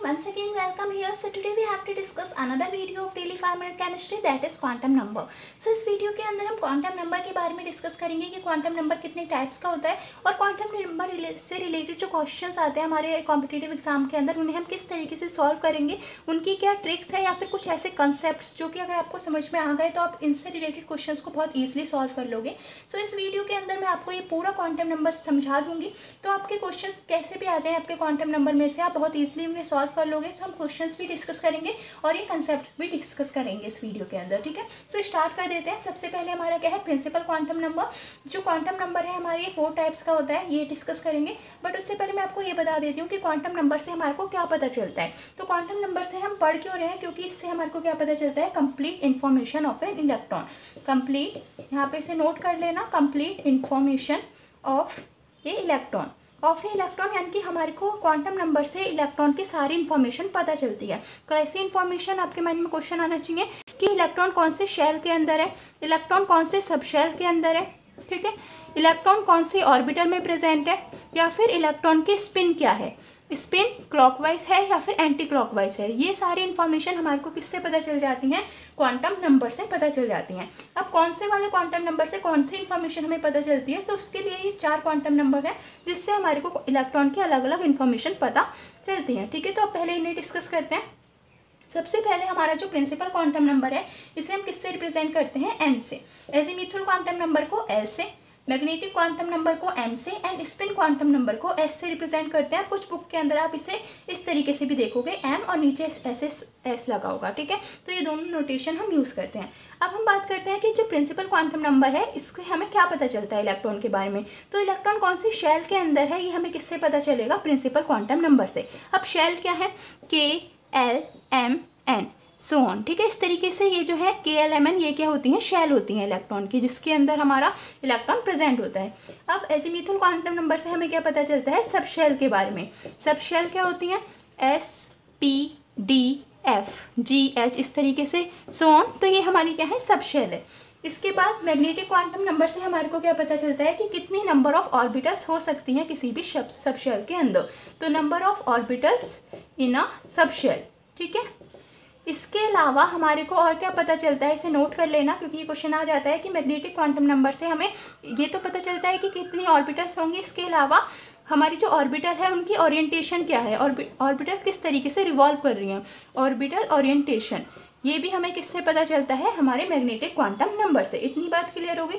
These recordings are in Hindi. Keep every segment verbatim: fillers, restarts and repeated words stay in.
once again welcome here. So today we have to discuss another video of daily five minute chemistry, that is quantum number. So इस वीडियो के अंदर हम क्वांटम नंबर के बारे में डिस्कस करेंगे कि क्वांटम नंबर कितने टाइप्स का होता है और क्वांटम नंबर से रिलेटेड जो क्वेश्चंस आते हैं हमारे कॉम्पिटिटिव एग्जाम के अंदर उन्हें हम किस तरीके से सॉल्व करेंगे, उनकी क्या ट्रिक्स है या फिर कुछ ऐसे कंसेप्ट जो कि अगर आपको समझ में आ गए तो आप इनसे रिलेटेड क्वेश्चंस को बहुत ईजिली सॉल्व कर लोगे. सो so, इस वीडियो के अंदर मैं आपको ये पूरा क्वांटम नंबर समझा दूंगी, तो आपके क्वेश्चंस कैसे भी आ जाए आपके क्वांटम नंबर में से आप बहुत ईजिली उन्हें सॉल्व कर लोगे. तो हम क्वेश्चंस भी डिस्कस करेंगे और ये कंसेप्ट भी डिस्कस करेंगे इस वीडियो के अंदर. ठीक है, सो so, स्टार्ट कर देते हैं. सबसे पहले हमारा क्या है, प्रिंसिपल क्वांटम नंबर. जो क्वांटम नंबर है हमारे ये फोर टाइप्स का होता है, ये डिस्कस करेंगे. बट उससे पहले मैं आपको ये बता देती हूँ कि क्वांटम नंबर से हमारे को क्या पता चलता है. तो क्वांटम नंबर से हम पढ़ क्यों रहे हैं, क्योंकि इससे हमारे को क्या पता चलता है, complete information of an electron. Complete यहाँ पे इसे नोट कर लेना, कंप्लीट इन्फॉर्मेशन ऑफ ये इलेक्ट्रॉन ऑफ ए इलेक्ट्रॉन, यानी कि हमारे को क्वांटम नंबर से इलेक्ट्रॉन की सारी इन्फॉर्मेशन पता चलती है. कैसी इन्फॉर्मेशन, आपके माइंड में क्वेश्चन आना चाहिए कि इलेक्ट्रॉन कौन से शेल के अंदर है, इलेक्ट्रॉन कौन से सब शेल के अंदर है. ठीक है, इलेक्ट्रॉन कौन से ऑर्बिटल में प्रेजेंट है, या फिर इलेक्ट्रॉन की स्पिन क्या है, स्पिन क्लॉकवाइज है या फिर एंटी क्लॉकवाइज है. ये सारी इन्फॉर्मेशन हमारे को किससे पता चल जाती हैं, क्वांटम नंबर से पता चल जाती हैं. अब कौन से वाले क्वांटम नंबर से कौन सी इन्फॉर्मेशन हमें पता चलती है, तो उसके लिए ये चार क्वांटम नंबर है जिससे हमारे को इलेक्ट्रॉन की अलग अलग इन्फॉर्मेशन पता चलती है. ठीक है, तो अब पहले इन्हें डिस्कस करते हैं. सबसे पहले हमारा जो प्रिंसिपल क्वांटम नंबर है इसे हम किससे रिप्रेजेंट करते हैं, एन से. एजीमुथल क्वांटम नंबर को एल से, मैग्नेटिक क्वांटम नंबर को एम से एंड स्पिन क्वांटम नंबर को एस से रिप्रेजेंट करते हैं. कुछ बुक के अंदर आप इसे इस तरीके से भी देखोगे, एम और नीचे एस एस एस लगा होगा. ठीक है, तो ये दोनों नोटेशन हम यूज़ करते हैं. अब हम बात करते हैं कि जो प्रिंसिपल क्वांटम नंबर है इससे हमें क्या पता चलता है इलेक्ट्रॉन के बारे में. तो इलेक्ट्रॉन कौन सी शेल के अंदर है ये हमें किससे पता चलेगा, प्रिंसिपल क्वांटम नंबर से. अब शेल क्या है, K L M N so on. ठीक है, इस तरीके से ये जो है के एल एम एन ये क्या होती हैं, शेल होती हैं इलेक्ट्रॉन की, जिसके अंदर हमारा इलेक्ट्रॉन प्रेजेंट होता है. अब एजीमुथल क्वांटम नंबर से हमें क्या पता चलता है, सब शेल के बारे में. सब शेल क्या होती हैं, S P D F G H इस तरीके से सो ऑन. तो ये हमारी क्या है, सब शेल है. इसके बाद मैग्नेटिक क्वांटम नंबर से हमारे को क्या पता चलता है कि कितनी नंबर ऑफ ऑर्बिटल्स हो सकती हैं किसी भी सब शेल के अंदर. तो number of orbitals in uh subshell. ठीक है, इसके अलावा हमारे को और क्या पता चलता है, इसे नोट कर लेना क्योंकि ये क्वेश्चन आ जाता है कि मैग्नेटिक क्वांटम नंबर से हमें ये तो पता चलता है कि कितनी ऑर्बिटल्स होंगी. इसके अलावा हमारी जो ऑर्बिटल है उनकी ओरिएंटेशन क्या है, ऑर्बिटल किस तरीके से रिवॉल्व कर रही हैं, ऑर्बिटल ओरिएंटेशन ये भी हमें किससे पता चलता है, हमारे मैग्नेटिक क्वांटम नंबर से. इतनी बात क्लियर हो गई.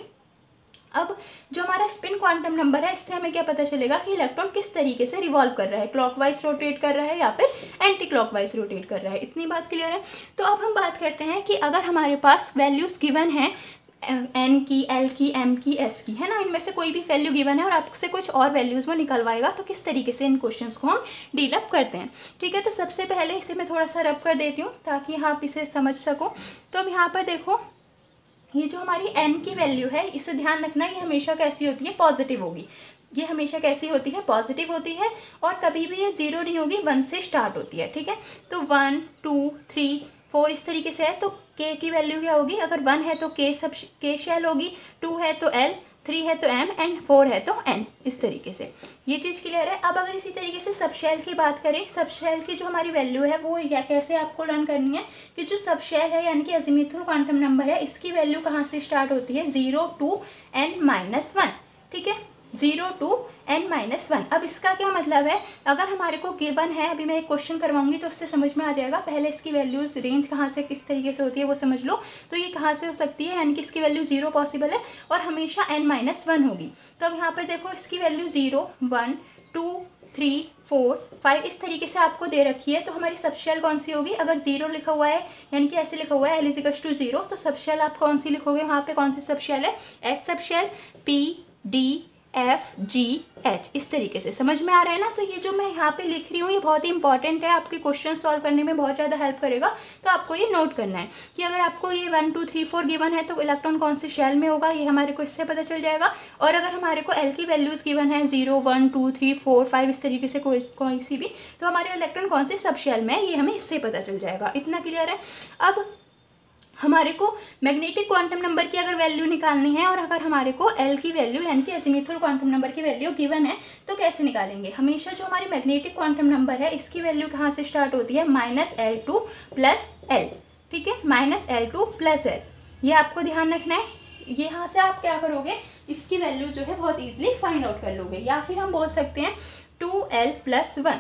अब जो हमारा स्पिन क्वांटम नंबर है इससे हमें क्या पता चलेगा कि इलेक्ट्रॉन किस तरीके से रिवॉल्व कर रहा है, क्लॉकवाइज रोटेट कर रहा है या फिर एंटी क्लॉकवाइज रोटेट कर रहा है. इतनी बात क्लियर है. तो अब हम बात करते हैं कि अगर हमारे पास वैल्यूज़ गिवन हैं एन की, एल की, एम की, एस की, है ना, इनमें से कोई भी वैल्यू गिवन है और आपसे कुछ और वैल्यूज़ वो निकलवाएगा, तो किस तरीके से इन क्वेश्चंस को हम डील अप करते हैं. ठीक है, तो सबसे पहले इसे मैं थोड़ा सा रब कर देती हूँ ताकि आप इसे समझ सको. तो अब यहाँ पर देखो, ये जो हमारी n की वैल्यू है इसे ध्यान रखना, ये हमेशा कैसी होती है, पॉजिटिव होगी. ये हमेशा कैसी होती है, पॉजिटिव होती है और कभी भी ये जीरो नहीं होगी, वन से स्टार्ट होती है. ठीक है, तो वन टू थ्री फोर इस तरीके से है. तो k की वैल्यू क्या होगी, अगर वन है तो k सब k शेल होगी, टू है तो l, थ्री है तो m एंड फोर है तो n. इस तरीके से ये चीज़ क्लियर है. अब अगर इसी तरीके से सब शेल की बात करें, सब शेल की जो हमारी वैल्यू है वो या कैसे आपको लर्न करनी है कि जो सब शेल है यानी कि एजीमुथल क्वांटम नंबर है इसकी वैल्यू कहाँ से स्टार्ट होती है, zero to N minus one. ठीक है, zero to N minus one. अब इसका क्या मतलब है, अगर हमारे को गिवन है, अभी मैं एक क्वेश्चन करवाऊंगी तो उससे समझ में आ जाएगा. पहले इसकी वैल्यूज रेंज कहाँ से किस तरीके से होती है वो समझ लो. तो ये कहाँ से हो सकती है, यानी कि इसकी वैल्यू जीरो पॉसिबल है और हमेशा एन माइनस वन होगी. तो अब यहाँ पर देखो इसकी value zero, one, two, three, four, five इस तरीके से आपको दे रखी है. तो हमारी सब शेल कौन सी होगी, अगर जीरो लिखा हुआ है यानी कि ऐसे लिखा हुआ है L is equals to zero, तो सब शेल आप कौन सी लिखोगे, वहाँ पे कौन सी सब शेल है, S subshell, P D F G H. इस तरीके से समझ में आ रहा है ना. तो ये जो मैं यहाँ पे लिख रही हूँ ये बहुत ही इंपॉर्टेंट है, आपके क्वेश्चन सॉल्व करने में बहुत ज़्यादा हेल्प करेगा. तो आपको ये नोट करना है कि अगर आपको ये one two three four given है तो इलेक्ट्रॉन कौन से शेल में होगा ये हमारे को इससे पता चल जाएगा. और अगर हमारे को एल की वैल्यूज़ गिवन है zero, one, two, three, four, five इस तरीके से कोई कोई सी भी, तो हमारे इलेक्ट्रॉन कौन से सब शेल में है ये हमें इससे पता चल जाएगा. इतना क्लियर है. अब हमारे को मैग्नेटिक क्वांटम नंबर की अगर वैल्यू निकालनी है और अगर हमारे को एल की वैल्यू यानी कि अजीमुथल क्वांटम नंबर की वैल्यू गिवन है तो कैसे निकालेंगे। हमेशा जो हमारी मैग्नेटिक क्वांटम नंबर है इसकी वैल्यू कहाँ से स्टार्ट होती है, minus L to plus L, ठीक है, minus L to plus L, ये आपको ध्यान रखना है। ये यहाँ से आप क्या करोगे, इसकी वैल्यू जो है बहुत ईजिली फाइंड आउट कर लोगे। या फिर हम बोल सकते हैं टू एल प्लस वन।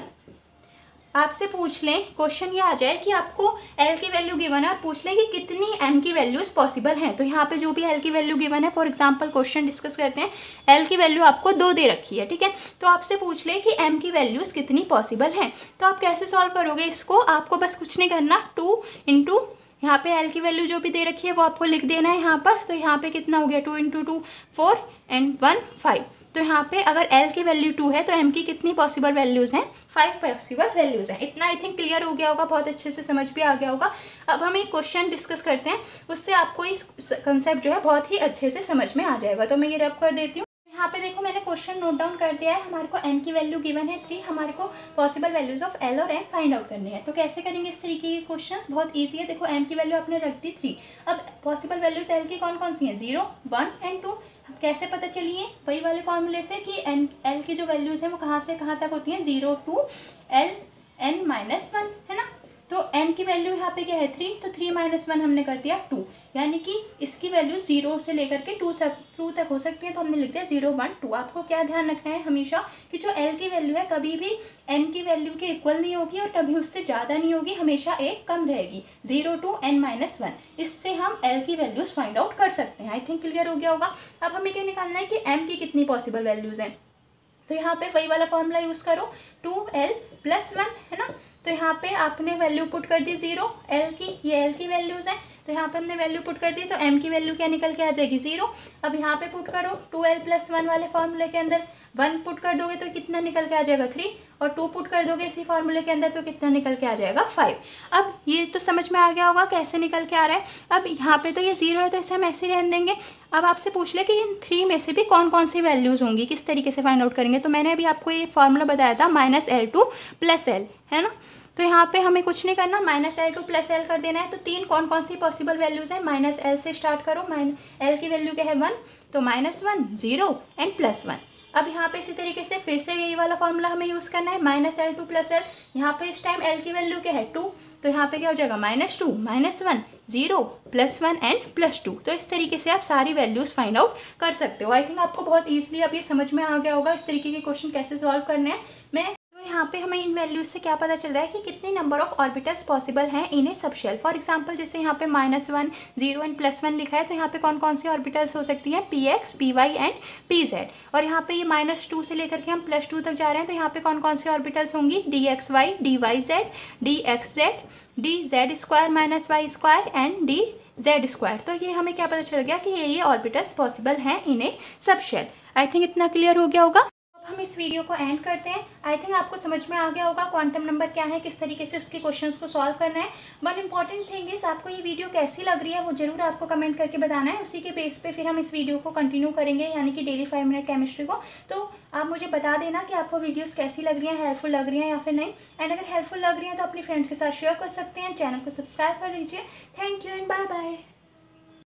आपसे पूछ लें, क्वेश्चन ये आ जाए कि आपको L की वैल्यू गिवन है और पूछ लें कि कितनी M की वैल्यूज पॉसिबल हैं, तो यहाँ पे जो भी L की वैल्यू गिवन है, फॉर एग्जांपल क्वेश्चन डिस्कस करते हैं, L की वैल्यू आपको दो दे रखी है, ठीक है, तो आपसे पूछ लें कि M की वैल्यूज कितनी पॉसिबल हैं, तो आप कैसे सॉल्व करोगे इसको। आपको बस कुछ नहीं करना, टू इंटू यहाँ पे L की वैल्यू जो भी दे रखी है वो आपको लिख देना है यहाँ पर। तो यहाँ पे कितना हो गया, two into two four and one five. तो यहाँ पे अगर L की वैल्यू टू है तो M की कितनी पॉसिबल वैल्यूज़ हैं, फाइव पॉसिबल वैल्यूज़ हैं। इतना आई थिंक क्लियर हो गया होगा, बहुत अच्छे से समझ भी आ गया होगा। अब हम एक क्वेश्चन डिस्कस करते हैं, उससे आपको इस कंसेप्ट जो है बहुत ही अच्छे से समझ में आ जाएगा। तो मैं ये रब कर देती हूँ। यहाँ पे देखो मैंने क्वेश्चन नोट डाउन कर दिया है। हमारे को n की वैल्यू गिवन है थ्री, हमारे को पॉसिबल वैल्यूज ऑफ l और n फाइंड आउट करनी है। तो कैसे करेंगे इस तरीके के क्वेश्चंस, बहुत इजी है। देखो n की वैल्यू आपने रख दी थ्री, अब पॉसिबल वैल्यूज l की कौन कौन सी हैं, जीरो वन एंड टू। कैसे पता चलिए, वही वाले फॉर्मूले से कि एन एल की जो वैल्यूज हैं वो कहाँ से कहाँ तक होती हैं, zero to L N minus one, है ना। तो एन की वैल्यू यहाँ पे क्या है, थ्री, तो थ्री माइनस वन हमने कर दिया टू, यानी कि इसकी वैल्यू जीरो से लेकर के टू तक टू तक हो सकती है। तो हमने लिख दिया जीरो वन टू। आपको क्या ध्यान रखना है हमेशा कि जो एल की वैल्यू है कभी भी एन की वैल्यू के इक्वल नहीं होगी और कभी उससे ज़्यादा नहीं होगी, हमेशा एक कम रहेगी, zero to N minus one. इससे हम एल की वैल्यूज़ फाइंड आउट कर सकते हैं। आई थिंक क्लियर हो गया होगा। अब हमें क्या निकालना है कि एम की कितनी पॉसिबल वैल्यूज़ हैं। तो यहाँ पे वही वाला फॉर्मूला यूज़ करो, टू एल प्लस वन, है ना। तो यहाँ पे आपने वैल्यू पुट कर दी जीरो, एल की, ये एल की वैल्यूज़ हैं, तो यहाँ पे हमने वैल्यू पुट कर दी, तो एम की वैल्यू क्या निकल के आ जाएगी, जीरो। अब यहाँ पे पुट करो टू एल प्लस वन वाले फॉर्मूले के अंदर, वन पुट कर दोगे तो कितना निकल के आ जाएगा, थ्री, और टू पुट कर दोगे इसी फॉर्मूले के अंदर तो कितना निकल के आ जाएगा, फाइव। अब ये तो समझ में आ गया होगा कैसे निकल के आ रहा है। अब यहाँ पे तो ये जीरो है तो इसे हम ऐसे रहने देंगे। अब आपसे पूछ ले कि इन थ्री में से भी कौन कौन सी वैल्यूज़ होंगी, किस तरीके से फाइंड आउट करेंगे। तो मैंने अभी आपको ये फॉर्मूला बताया था, minus L to plus L, है ना। तो यहाँ पे हमें कुछ नहीं करना, minus L to plus L कर देना है। तो तीन कौन कौन सी पॉसिबल वैल्यूज़ हैं, माइनस एल से स्टार्ट करो, माइन एल की वैल्यू क्या है, वन, तो minus one, zero and plus one. अब यहाँ पे इसी तरीके से फिर से यही वाला फॉर्मूला हमें यूज़ करना है, minus L to plus L. यहाँ पे इस टाइम एल की वैल्यू क्या है, टू, तो यहाँ पे क्या हो जाएगा, minus two, minus one, zero, plus one and plus two. तो इस तरीके से आप सारी वैल्यूज़ फाइंड आउट कर सकते हो। आई थिंक आपको बहुत ईजिली अब ये समझ में आ गया होगा इस तरीके के क्वेश्चन कैसे सॉल्व करने हैं। मैं यहाँ पे हमें इन वैल्यूज से क्या पता चल रहा है कि कितने नंबर ऑफ ऑर्बिटल्स पॉसिबल हैं इन ए सब शेल। फॉर एग्जांपल जैसे यहाँ पे minus one, zero and plus one लिखा है, तो यहाँ पे कौन कौन सी ऑर्बिटल्स हो सकती हैं, P X, P Y and P Z. और यहाँ पे ये माइनस टू से लेकर के हम प्लस टू तक जा रहे हैं, तो यहाँ पे कौन कौन सी ऑर्बिटल्स होंगी, D X Y, D Y Z, D X Z, D Z square minus Y square and D Z square. तो ये हमें क्या पता चल गया कि ये ये ऑर्बिटल्स पॉसिबल हैं in a subshell. I think इतना क्लियर हो गया होगा। हम इस वीडियो को एंड करते हैं। आई थिंक आपको समझ में आ गया होगा क्वांटम नंबर क्या है, किस तरीके से उसके क्वेश्चंस को सॉल्व करना है। वन इंपॉर्टेंट थिंग इज आपको ये वीडियो कैसी लग रही है वो जरूर आपको कमेंट करके बताना है। उसी के बेस पे फिर हम इस वीडियो को कंटिन्यू करेंगे, यानी कि डेली फाइव मिनट केमिस्ट्री को। तो आप मुझे बता देना कि आपको वीडियोज़ कैसी लग रही हैं, हेल्पफुल लग रही हैं या फिर नहीं। एंड अगर हेल्पफुल लग रही हैं तो अपनी फ्रेंड्स के साथ शेयर कर सकते हैं। चैनल को सब्सक्राइब कर लीजिए। Thank you and bye bye.